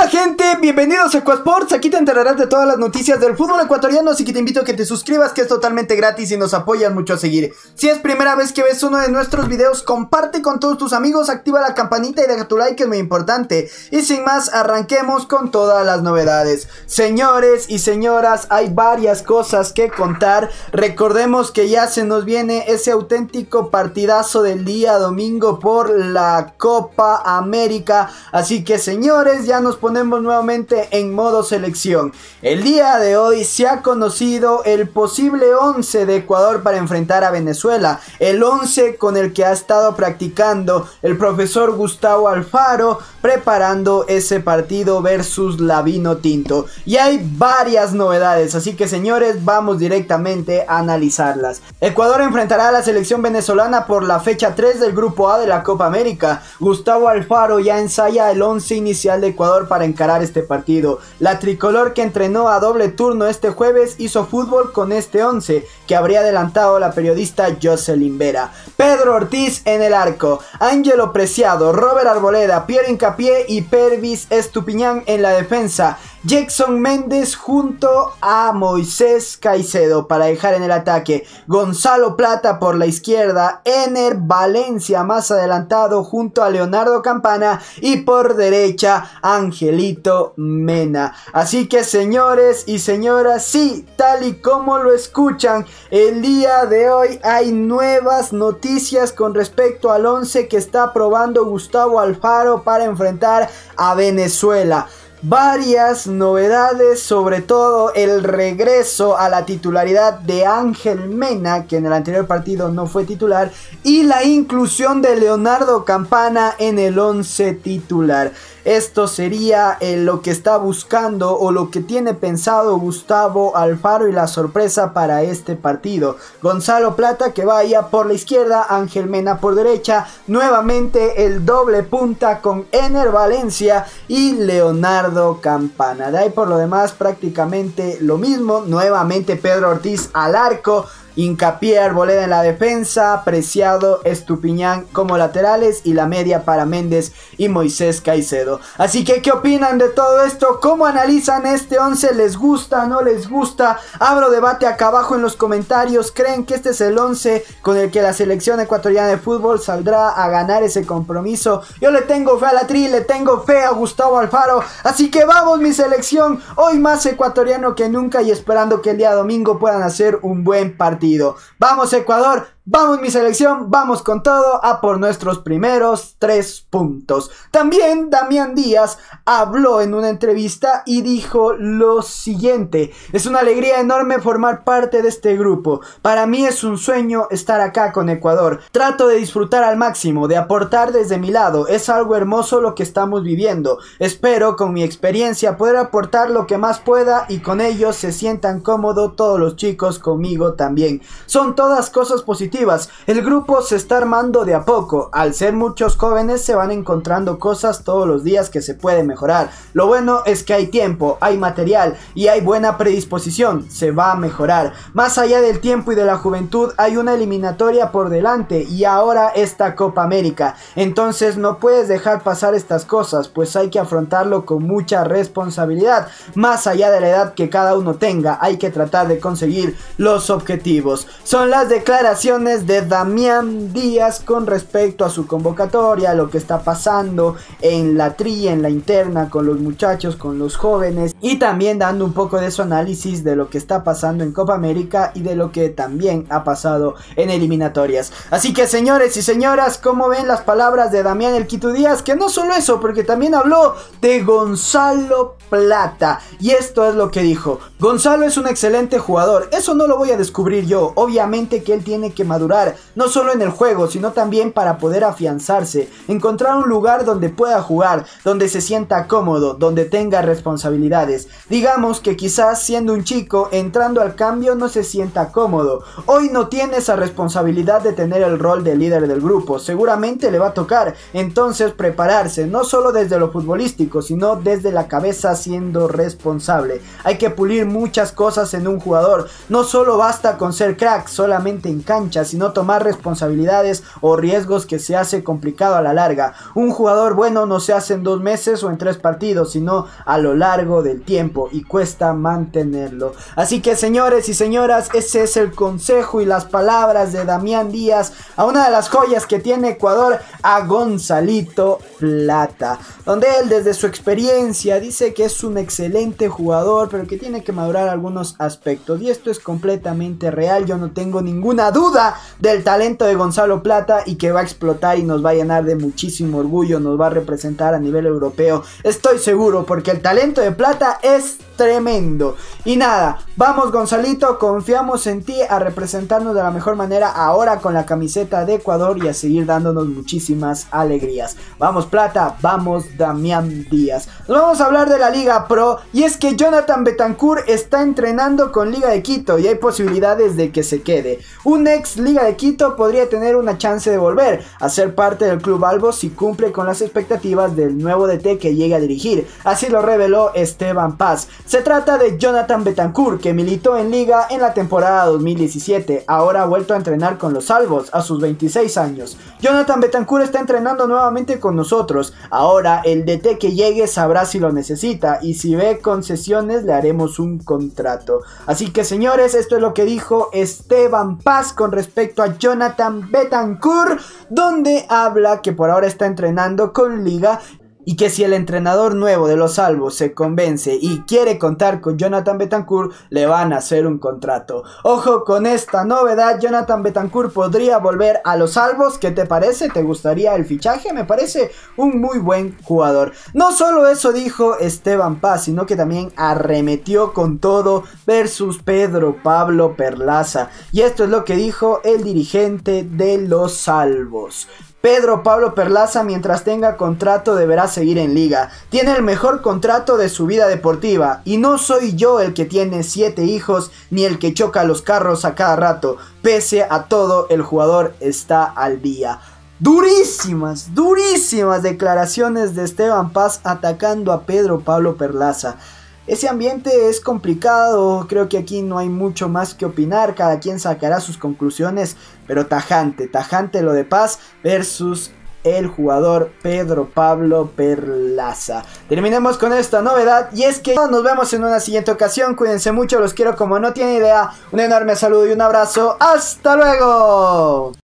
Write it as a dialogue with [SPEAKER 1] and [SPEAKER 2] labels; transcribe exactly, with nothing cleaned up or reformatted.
[SPEAKER 1] Hola gente, bienvenidos a EcuaSports. Aquí te enterarás de todas las noticias del fútbol ecuatoriano, así que te invito a que te suscribas, que es totalmente gratis y nos apoyas mucho a seguir. Si es primera vez que ves uno de nuestros videos, comparte con todos tus amigos, activa la campanita y deja tu like, que es muy importante. Y sin más, arranquemos con todas las novedades. Señores y señoras, hay varias cosas que contar. Recordemos que ya se nos viene ese auténtico partidazo del día domingo por la Copa América. Así que señores, ya nos ponemos nuevamente en modo selección. El día de hoy se ha conocido el posible once de Ecuador para enfrentar a Venezuela. El once con el que ha estado practicando el profesor Gustavo Alfaro, preparando ese partido versus la Vinotinto. Y hay varias novedades, así que señores, vamos directamente a analizarlas. Ecuador enfrentará a la selección venezolana por la fecha tres del grupo A de la Copa América. Gustavo Alfaro ya ensaya el once inicial de Ecuador para encarar este partido. La tricolor, que entrenó a doble turno este jueves, hizo fútbol con este once que habría adelantado la periodista Jocelyn Vera. Pedro Ortiz en el arco, Ángelo Preciado, Robert Arboleda, Pierre Hincapié y Pervis Estupiñán en la defensa. Jackson Méndez junto a Moisés Caicedo para dejar en el ataque. Gonzalo Plata por la izquierda, Ener Valencia más adelantado junto a Leonardo Campana y por derecha Angelito Mena. Así que señores y señoras, sí, tal y como lo escuchan, el día de hoy hay nuevas noticias con respecto al once que está probando Gustavo Alfaro para enfrentar a Venezuela. Varias novedades, sobre todo el regreso a la titularidad de Ángel Mena, que en el anterior partido no fue titular, y la inclusión de Leonardo Campana en el once titular. Esto sería eh, lo que está buscando o lo que tiene pensado Gustavo Alfaro y la sorpresa para este partido. Gonzalo Plata que vaya por la izquierda, Ángel Mena por derecha, nuevamente el doble punta con Ener Valencia y Leonardo Campana. De ahí por lo demás prácticamente lo mismo, nuevamente Pedro Ortiz al arco, Hincapié, Arboleda en la defensa, Preciado, Estupiñán como laterales y la media para Méndez y Moisés Caicedo. Así que, ¿qué opinan de todo esto? ¿Cómo analizan este once? ¿Les gusta? ¿No les gusta? Abro debate acá abajo en los comentarios. ¿Creen que este es el once con el que la selección ecuatoriana de fútbol saldrá a ganar ese compromiso? Yo le tengo fe a la Tri, le tengo fe a Gustavo Alfaro. Así que vamos mi selección, hoy más ecuatoriano que nunca y esperando que el día domingo puedan hacer un buen partido. Vamos Ecuador, vamos mi selección, vamos con todo a por nuestros primeros tres puntos. También Damián Díaz habló en una entrevista y dijo lo siguiente: es una alegría enorme formar parte de este grupo. Para mí es un sueño estar acá con Ecuador. Trato de disfrutar al máximo, de aportar desde mi lado. Es algo hermoso lo que estamos viviendo. Espero con mi experiencia poder aportar lo que más pueda y con ellos se sientan cómodos todos los chicos conmigo también. Son todas cosas positivas. El grupo se está armando de a poco. Al ser muchos jóvenes se van encontrando cosas todos los días que se puede mejorar. Lo bueno es que hay tiempo, hay material y hay buena predisposición. Se va a mejorar. Más allá del tiempo y de la juventud hay una eliminatoria por delante y ahora esta Copa América. Entonces no puedes dejar pasar estas cosas, pues hay que afrontarlo con mucha responsabilidad. Más allá de la edad que cada uno tenga, hay que tratar de conseguir los objetivos. Son las declaraciones de Damián Díaz con respecto a su convocatoria, lo que está pasando en la tri, en la interna, con los muchachos, con los jóvenes, y también dando un poco de su análisis de lo que está pasando en Copa América y de lo que también ha pasado en eliminatorias. Así que señores y señoras, ¿cómo ven las palabras de Damián El Quito Díaz? Que no solo eso, porque también habló de Gonzalo Plata, y esto es lo que dijo: Gonzalo es un excelente jugador, eso no lo voy a descubrir yo. Obviamente que él tiene que madurar, no solo en el juego, sino también para poder afianzarse, encontrar un lugar donde pueda jugar, donde se sienta cómodo, donde tenga responsabilidades. Digamos que quizás siendo un chico, entrando al cambio no se sienta cómodo. Hoy no tiene esa responsabilidad de tener el rol de líder del grupo, seguramente le va a tocar. Entonces prepararse, no solo desde lo futbolístico, sino desde la cabeza está siendo responsable. Hay que pulir muchas cosas en un jugador. No solo basta con ser crack solamente en cancha, sino tomar responsabilidades o riesgos que se hace complicado a la larga. Un jugador bueno no se hace en dos meses o en tres partidos, sino a lo largo del tiempo, y cuesta mantenerlo. Así que, señores y señoras, ese es el consejo y las palabras de Damián Díaz a una de las joyas que tiene Ecuador, a Gonzalito Plata, donde él desde su experiencia dice que es un excelente jugador, pero que tiene que madurar algunos aspectos, y esto es completamente real. Yo no tengo ninguna duda del talento de Gonzalo Plata y que va a explotar y nos va a llenar de muchísimo orgullo, nos va a representar a nivel europeo, estoy seguro, porque el talento de Plata es tremendo. Y nada, vamos Gonzalito, confiamos en ti a representarnos de la mejor manera ahora con la camiseta de Ecuador y a seguir dándonos muchísimas alegrías. Vamos Plata, vamos Damián Díaz. Nos vamos a hablar de la Liga Pro, y es que Jonathan Betancourt está entrenando con Liga de Quito y hay posibilidades de que se quede. Un ex Liga de Quito podría tener una chance de volver a ser parte del Club Albo si cumple con las expectativas del nuevo D T que llega a dirigir. Así lo reveló Esteban Paz. Se trata de Jonathan Betancourt, que militó en Liga en la temporada dos mil diecisiete, ahora ha vuelto a entrenar con los Albos a sus veintiséis años. Jonathan Betancourt está entrenando nuevamente con nosotros, ahora el D T que llegue sabrá si lo necesita, y si ve concesiones le haremos un contrato. Así que, señores, esto es lo que dijo Esteban Paz con respecto a Jonathan Betancourt, donde habla que por ahora está entrenando con Liga, y que si el entrenador nuevo de los Albos se convence y quiere contar con Jonathan Betancourt, le van a hacer un contrato. Ojo con esta novedad, Jonathan Betancourt podría volver a los Albos. ¿Qué te parece? ¿Te gustaría el fichaje? Me parece un muy buen jugador. No solo eso dijo Esteban Paz, sino que también arremetió con todo versus Pedro Pablo Perlaza. Y esto es lo que dijo el dirigente de los Albos. Pedro Pablo Perlaza, mientras tenga contrato, deberá seguir en Liga. Tiene el mejor contrato de su vida deportiva. Y no soy yo el que tiene siete hijos, ni el que choca los carros a cada rato. Pese a todo, el jugador está al día. Durísimas, durísimas declaraciones de Esteban Paz atacando a Pedro Pablo Perlaza. Ese ambiente es complicado, creo que aquí no hay mucho más que opinar, cada quien sacará sus conclusiones, pero tajante, tajante lo de Paz versus el jugador Pedro Pablo Perlaza. Terminemos con esta novedad, y es que nos vemos en una siguiente ocasión. Cuídense mucho, los quiero como no tienen idea. Un enorme saludo y un abrazo. ¡Hasta luego!